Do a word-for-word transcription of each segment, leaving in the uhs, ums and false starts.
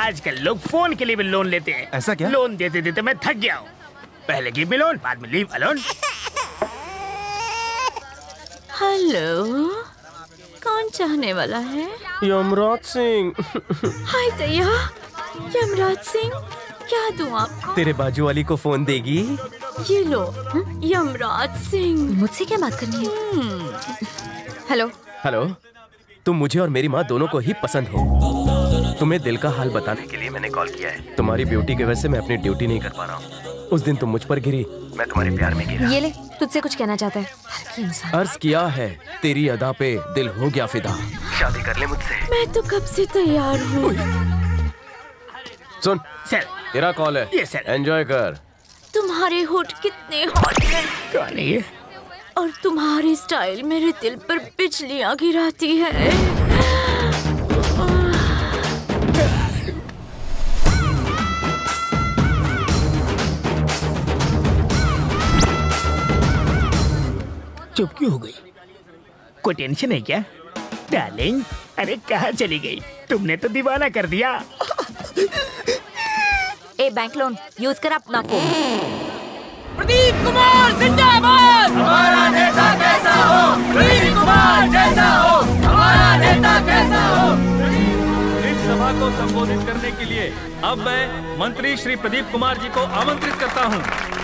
आजकल लोग फोन के लिए भी लोन लेते हैं। ऐसा क्या? लोन देते देते मैं थक गया हूँ। पहले गिव मी लोन, बाद में लीव अलोन। हेलो, कौन चाहने वाला है? यमराज सिंह। हाय दया, यमराज सिंह, क्या दूं आपको? तेरे बाजू वाली को फोन देगी? ये लो, यमराज सिंह। मुझसे क्या बात करनी है? हेलो हेलो, तुम मुझे और मेरी माँ दोनों को ही पसंद हो। तुम्हें दिल का हाल बताने के लिए मैंने कॉल किया है। तुम्हारी ब्यूटी की वजह से मैं अपनी ड्यूटी नहीं कर पा रहा हूँ। उस दिन तुम मुझ पर गिरी, मैं तुम्हारे प्यार में गिरा। ये ले, तुझसे कुछ कहना चाहता है। अर्ज किया है, तेरी अदा पे दिल हो गया फिदा। शादी कर ले मुझसे। मैं तो कब से तैयार हूँ। सुन सर, तेरा कॉल है। Yes sir. एंजॉय कर। तुम्हारे होठ कितने हॉट हैं। कौन है ये? और तुम्हारी स्टाइल मेरे दिल पर बिजलियाँ गिराती है। चुप क्यों हो गई? कोई टेंशन है क्या डार्लिंग? अरे कहाँ चली गई? तुमने तो दीवाना कर दिया। ए बैंक लोन यूज कर अपना फोन। प्रदीप कुमार जिंदाबाद। हमारा नेता कैसा हो? प्रदीप कुमार जैसा हो। हमारा नेता कैसा हो? इस सभा को संबोधित करने के लिए अब मैं मंत्री श्री प्रदीप कुमार जी को आमंत्रित करता हूं।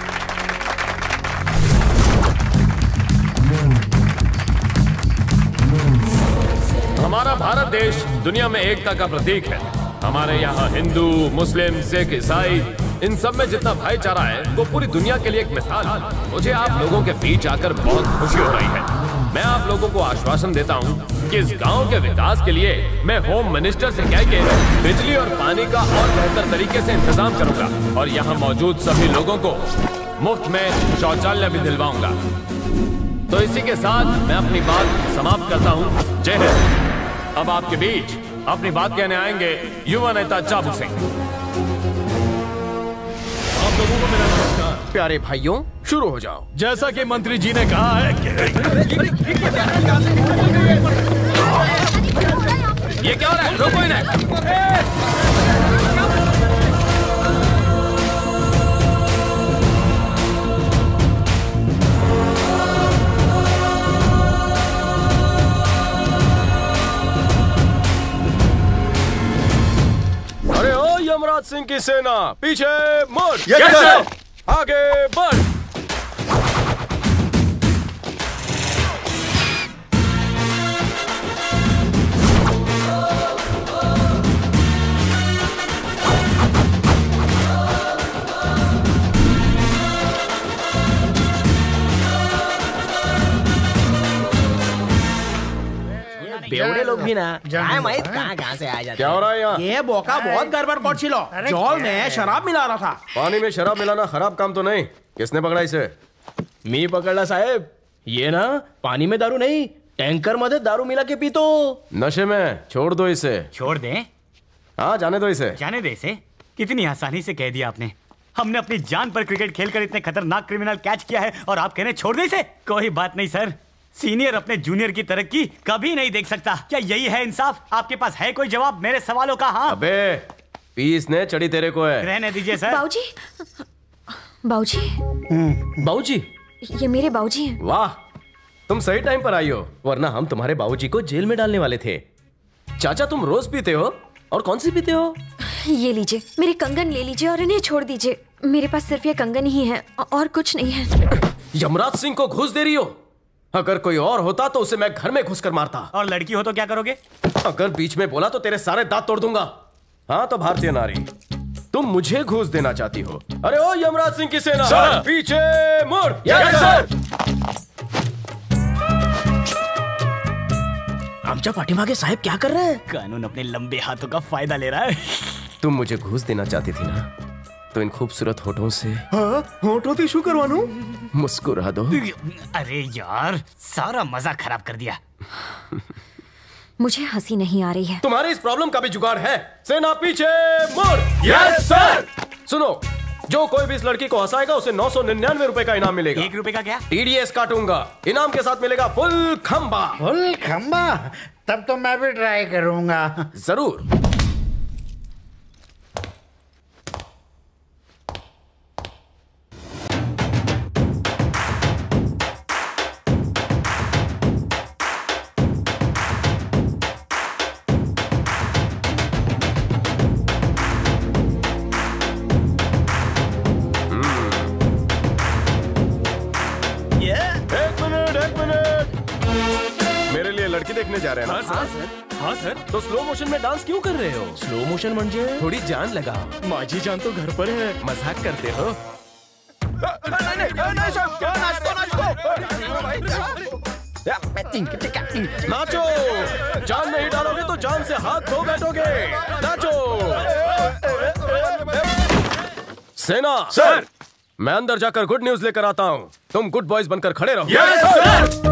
हमारा भारत देश दुनिया में एकता का प्रतीक है। हमारे यहाँ हिंदू, मुस्लिम, सिख, ईसाई, इन सब में जितना भाईचारा है वो पूरी दुनिया के लिए एक मिसाल है। मुझे आप लोगों के बीच आकर बहुत खुशी हो रही है। मैं आप लोगों को आश्वासन देता हूँ कि इस गांव के विकास के लिए मैं होम मिनिस्टर से कह के बिजली और पानी का और बेहतर तरीके से इंतजाम करूंगा और यहाँ मौजूद सभी लोगों को मुफ्त में शौचालय भी दिलवाऊंगा। तो इसी के साथ मैं अपनी बात समाप्त करता हूँ। जय हिंद। अब आपके बीच अपनी बात कहने आएंगे युवा नेता चाबू सिंह। आप लोगों को मेरा नमस्कार। प्यारे भाइयों, शुरू हो जाओ। जैसा कि मंत्री जी ने कहा है कि... ये क्या हो रहा है? रोको इन्हें। अरे ओ यमराज सिंह की सेना, पीछे मुड़। Yes sir. आगे बढ़। बेवड़े लोग भी ना माहित कहाँ कहाँ से आ जाते। क्या हो रहा है यहाँ? ये बोका बहुत गड़बड़ पहुंची लो। जॉल में शराब मिला रहा था। पानी में शराब मिलाना खराब काम तो नहीं। किसने पकड़ा इसे? मी पकड़ला साहेब। ये ना पानी में दारू नहीं, टैंकर मध्ये दारू मिला के पीतो। नशे में। छोड़ दो इसे। छोड़ दें? हाँ, जाने दो इसे। जाने दे इसे? कितनी आसानी से कह दिया आपने। हमने अपनी जान पर क्रिकेट खेलकर इतने खतरनाक क्रिमिनल कैच किया है और आप कहने छोड़ दे इसे? कोई बात नहीं सर, सीनियर अपने जूनियर की तरक्की कभी नहीं देख सकता। क्या यही है इंसाफ? आपके पास है कोई जवाब मेरे सवालों का? हाँ। अबे पीस ने चढ़ी तेरे को है। रहने दीजिए सर। बाऊजी, बाऊजी, बाऊजी, ये मेरे बाऊजी हैं। वाह, तुम सही टाइम पर आई हो, वरना हम तुम्हारे बाबूजी को जेल में डालने वाले थे। चाचा, तुम रोज पीते हो? और कौन सी पीते हो? ये लीजिए, मेरे कंगन ले लीजिए और इन्हें छोड़ दीजिए। मेरे पास सिर्फ ये कंगन ही है और कुछ नहीं है। यमराज सिंह को घूस दे रही हो? अगर कोई और होता तो उसे मैं घर में घुसकर मारता। और लड़की हो तो क्या करोगे? अगर बीच में बोला तो तेरे सारे दांत तोड़ दूंगा। हाँ तो भारतीय नारी, तुम मुझे घूस देना चाहती हो? अरे ओ यमराज सिंह की सेना, सर। पीछे मुड़। Yes sir. आमच्या पाठीमागे साहेब क्या कर रहे हैं? कानून अपने लंबे हाथों का फायदा ले रहा है। तुम मुझे घूस देना चाहती थी ना, तो इन खूबसूरत होठों से होठों से शू करवानू? मुस्कुरा दो। अरे यार, सारा मजा खराब कर दिया। मुझे हंसी नहीं आ रही है। तुम्हारी इस प्रॉब्लम का भी जुगाड़ है। सेना पीछे मुड़। Yes sir. सुनो, जो कोई भी इस लड़की को हंसाएगा उसे नौ सौ निन्यानवे रुपए का इनाम मिलेगा। एक रुपए का क्या? टीडीएस काटूंगा। इनाम के साथ मिलेगा फुल खंबा। फुल खंबा? तब तो मैं भी ट्राई करूंगा। जरूर। एक मिनट, मेरे लिए लड़की देखने जा रहे हैं ना? हाँ सर, हाँ सर। तो स्लो मोशन में डांस क्यों कर रहे हो? स्लो मोशन म्हणजे थोड़ी जान लगाओ। माझी जान तो घर पर है। मजाक करते हो? नाचो, जान नहीं डालोगे तो जान से हाथ धो बैठोगे। नाचो। सेना सर, मैं अंदर जाकर गुड न्यूज लेकर आता हूँ। तुम गुड बॉयज बनकर खड़े रहो। Yes sir.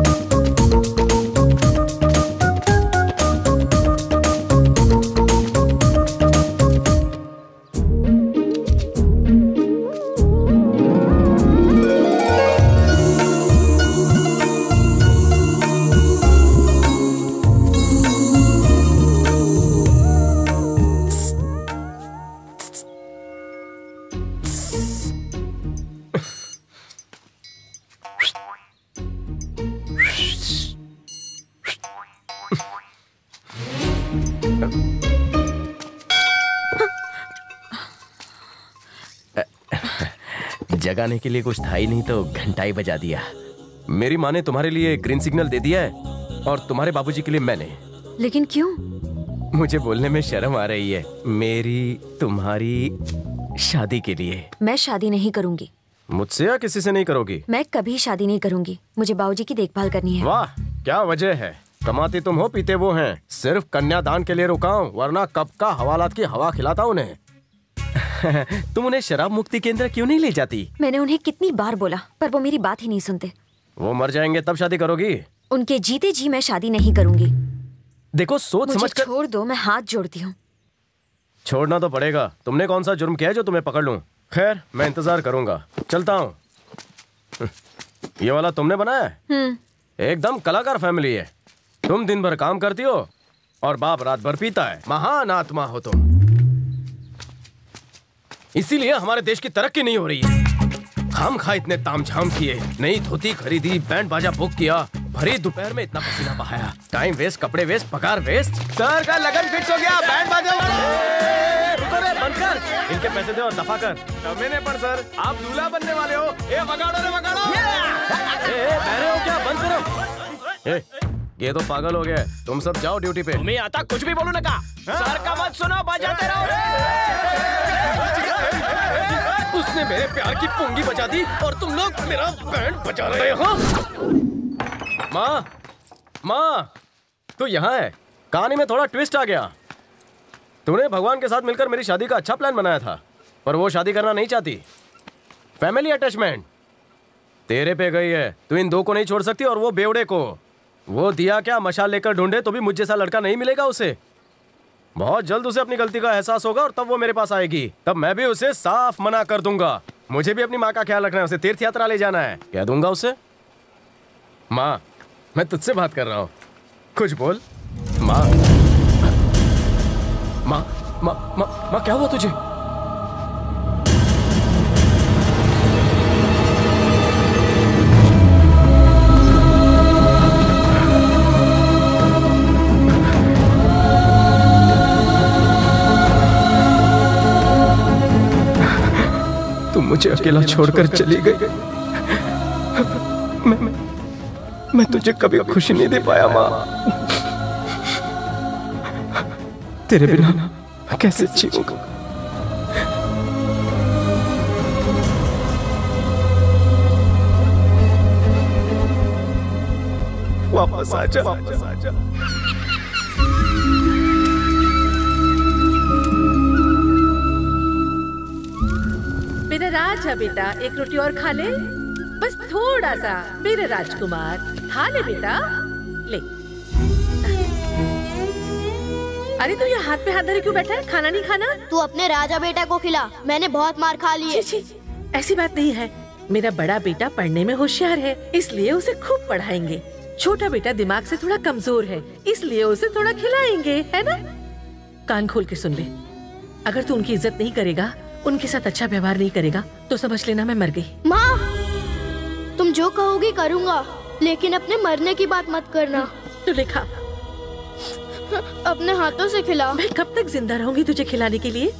जगाने के लिए कुछ था ही नहीं तो घंटा ही बजा दिया। मेरी माँ ने तुम्हारे लिए ग्रीन सिग्नल दे दिया है और तुम्हारे बाबूजी के लिए मैंने। लेकिन क्यों? मुझे बोलने में शर्म आ रही है। मेरी तुम्हारी शादी के लिए। मैं शादी नहीं करूंगी। मुझसे या किसी से नहीं करोगी? मैं कभी शादी नहीं करूंगी। मुझे बाबूजी की देखभाल करनी है। वाह, क्या वजह है? कमाते तुम हो, पीते वो हैं। सिर्फ कन्यादान के लिए रुका हूँ, वरना कब का हवालात की हवा खिलाता उन्हें। तुम उन्हें शराब मुक्ति केंद्र क्यों नहीं ले जाती? मैंने उन्हें कितनी बार बोला, पर वो मेरी बात ही नहीं सुनते। वो मर जाएंगे तब शादी करोगी? उनके जीते जी मैं शादी नहीं करूंगी। देखो, सोच समझ कर। छोड़ दो, मैं हाथ जोड़ती हूँ। छोड़ना तो पड़ेगा। तुमने कौन सा जुर्म किया है जो तुम्हें पकड़ लूं? खैर, मैं इंतजार करूंगा। चलता हूँ। ये वाला तुमने बनाया है? एकदम कलाकार फैमिली है। तुम दिन भर काम करती हो और बाप रात भर पीता है। महान आत्मा हो तुम। इसीलिए हमारे देश की तरक्की नहीं हो रही है। खाम खा इतने तामझाम किए, नई धोती खरीदी, बैंड बाजा बुक किया, भरी दोपहर में इतना पसीना बहाया, टाइम वेस्ट, कपड़े वेस्ट, पगार वेस्ट। सर का लगन फिक्स हो गया, बैंड बाजा रुको रे, बंद कर। इनके पैसे दो और दफा कर। मैंने पर सर, आप दूल्हा बनने वाले हो। ए वगाड़ो रे वगाड़ो। ए, ए, बहरे हो क्या? बंद करो। ए, ये तो पागल हो गया। तुम सब जाओ ड्यूटी पे। तुम्हें आता कुछ भी बोलू नका। सर का मत सुनो, बजाते रहो। उसने मेरे प्यार की पुंगी बजा दी और तुम लोग मेरा बैंड बजा रहे हो। माँ, माँ, तू यहाँ है। कहानी में थोड़ा ट्विस्ट आ गया। तूने भगवान के साथ मिलकर मेरी शादी का अच्छा प्लान बनाया था, पर वो शादी करना नहीं चाहती। फैमिली अटैचमेंट तेरे पे गई है। तू इन दो को नहीं छोड़ सकती और वो बेवड़े को। वो दिया क्या मशाल लेकर ढूंढे तो भी मुझ जैसा लड़का नहीं मिलेगा उसे। बहुत जल्द उसे अपनी गलती का एहसास होगा और तब वो मेरे पास आएगी। तब मैं भी उसे साफ मना कर दूंगा। मुझे भी अपनी माँ का ख्याल रखना है। उसे तीर्थ यात्रा ले जाना है। कह दूंगा उसे, माँ मैं तुझसे बात कर रहा हूँ, कुछ बोल। माँ, माँ, माँ, माँ, माँ क्या हुआ तुझे? तुम मुझे अकेला छोड़कर चली गई। मैं, मैं, मैं तुझे कभी खुशी नहीं दे पाया माँ। तेरे बिना कैसे जीऊंगा? वापस आजा, वापस आजा। मेरा राजा बेटा, एक रोटी और खा ले, बस थोड़ा सा। मेरे राजकुमार, खा ले बेटा, ले। अरे तू यहाँ हाथ पे हाथ धरे क्यों बैठा है? खाना नहीं खाना? तू अपने राजा बेटा को खिला, मैंने बहुत मार खा ली है। छी, छी, ऐसी बात नहीं है। मेरा बड़ा बेटा पढ़ने में होशियार है, इसलिए उसे खूब पढ़ाएंगे। छोटा बेटा दिमाग से थोड़ा कमजोर है, इसलिए उसे थोड़ा खिलाएंगे, है ना? कान खोल के सुन ले, अगर तू उनकी इज्जत नहीं करेगा, उनके साथ अच्छा व्यवहार नहीं करेगा, तो समझ लेना मैं मर गई। माँ, तुम जो कहोगी करूँगा, लेकिन अपने मरने की बात मत करना। तो लिखा, अपने हाथों से खिला। मैं कब तक जिंदा रहूंगी तुझे खिलाने के लिए?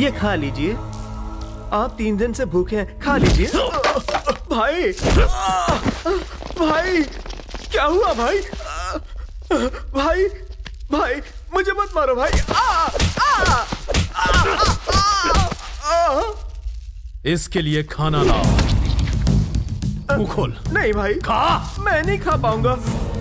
ये खा लीजिए। आप तीन दिन से भूखे हैं, खा लीजिए। भाई भाई क्या हुआ भाई? भाई भाई मुझे मत मारो भाई। आ, आ, आ, आ, आ, इसके लिए खाना लाओ। मुंह खोल। नहीं भाई, खा। मैं नहीं खा पाऊंगा।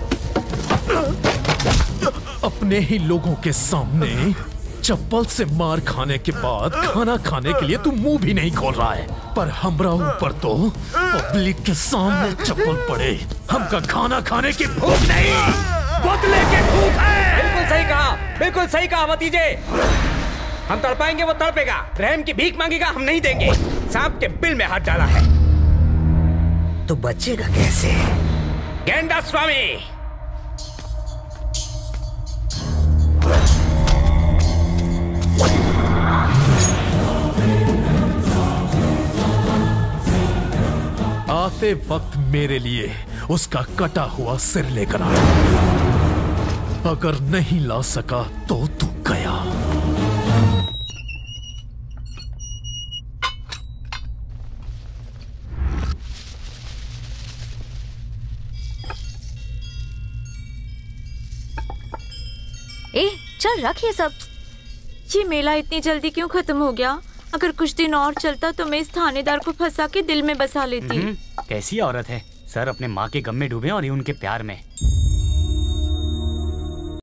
अपने ही लोगों के सामने चप्पल से मार खाने के बाद खाना खाने के लिए तू मुंह भी नहीं खोल रहा है, पर हमरा ऊपर तो पब्लिक के सामने चप्पल पड़े। हमका खाना खाने की भूख नहीं, बदले की भूख है। बिल्कुल सही कहा, बिल्कुल सही कहा भतीजे। हम तड़पाएंगे, वो तड़पेगा। रहम की भीख मांगेगा, हम नहीं देंगे। सांप के बिल में हाथ डाला है तो बचेगा कैसे? गेंडा स्वामी। आते वक्त मेरे लिए उसका कटा हुआ सिर लेकर आ। अगर नहीं ला सका तो तू गया। ए, चल रख ये सब। ये मेला इतनी जल्दी क्यों खत्म हो गया? अगर कुछ दिन और चलता तो मैं इस थानेदार को फंसा के दिल में बसा लेती। कैसी औरत है सर, अपने माँ के गम में डूबे और ये उनके प्यार में।